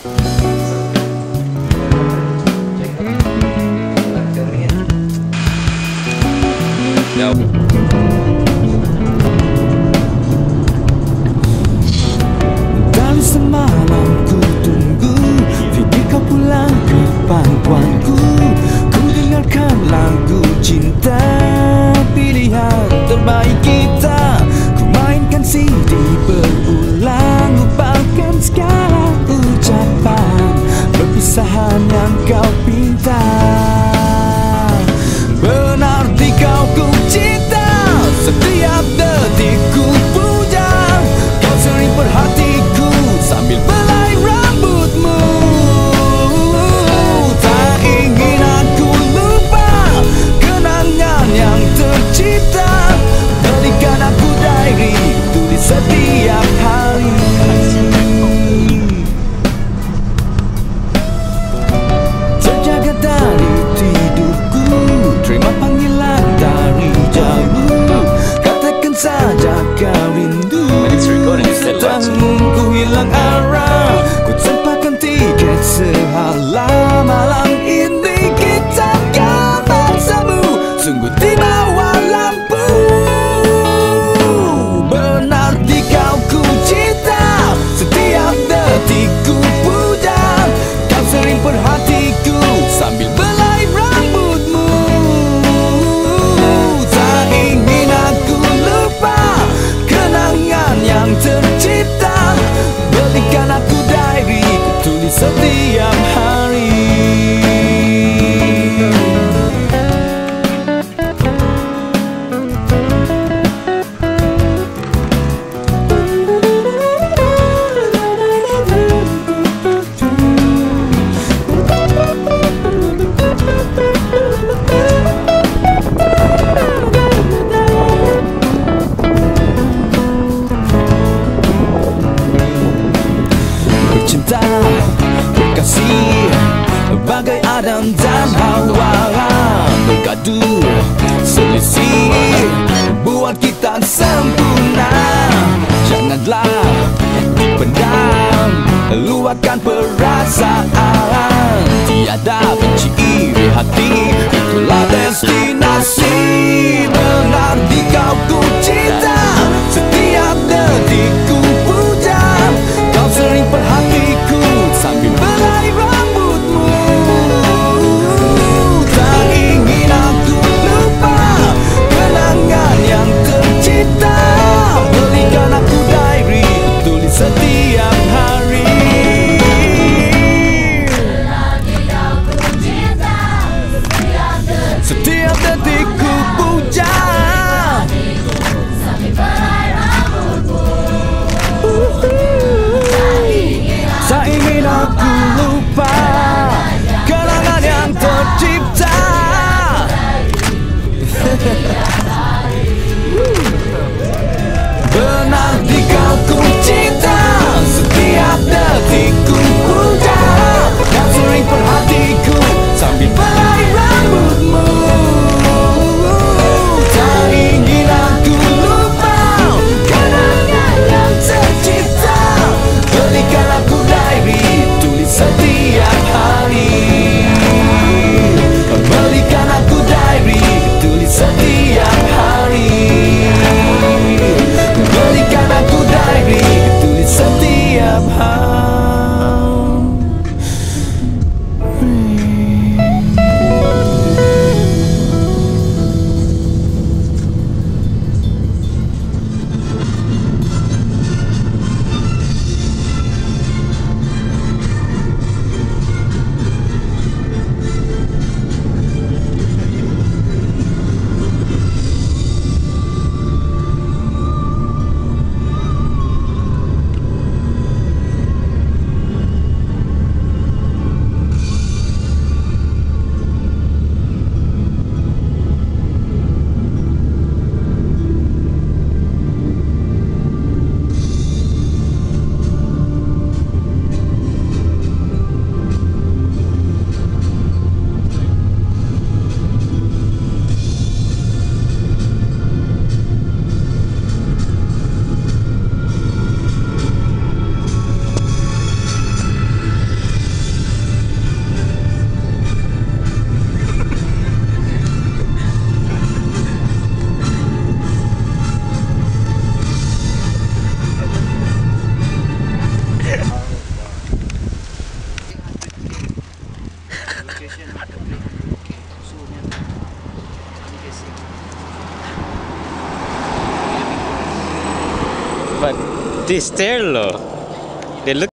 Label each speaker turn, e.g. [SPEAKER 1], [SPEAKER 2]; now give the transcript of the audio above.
[SPEAKER 1] Dari semalam ku tunggu Fikir kau pulang ke pangkuanku. Ku dengarkan lagu cinta, pilihan terbaik kita. Ku mainkan CD berulang, lupakan segala ucapan perpisahan yang kau pinta. Benar di kau ku cinta, setiap detik ku puja. Kau sering perhatiku sambil belai rambutmu. Tak ingin aku lupa kenangan yang tercipta. Berikan aku diary tulis setiap hari. Terjaga dari tidurku, terima panggilan dari jauh. Katakan saja kau rindu. Ku hilang arah, ku tempatkan tiket sehalau. Malam ini kita akan bersemu, sungguh di bawah lampu. Benar di kau ku cinta, setiap detik ku puja. Kau sering perhatiku sambil belai rambutmu. Tak ingin aku lupa kenangan yang tercipta. Berikan aku diary, ku tulis setiap hari. Bercinta, berkasih, bagai Adam dan Hawa. Bergaduh, selisih, buat kita sempurna. Janganlah dipendam, luapkan perasaan. Tiada benci iri hati, itulah destinasi. Benar di kau ku cinta, setiap detik ku puja. Kau sering perhatiku sambil belai rambutmu. Tak ingin aku lupa kenangan yang tercipta. Berikan aku diary, tulis setiap hari. Setiap detik ku puja. Tak ingin aku lupa kenangan yang tercipta. Benar di kau ku cinta, setiap detik ku puja. Kau sering perhatiku sambil belai rambutmu. Tak ingin aku lupa kenangan yang tercipta. Berikan aku diary, tulis setiap hari. Berikan aku diary, tulis setiap hari. Berikan aku diary, tulis setiap hari.
[SPEAKER 2] But this stair loh, they look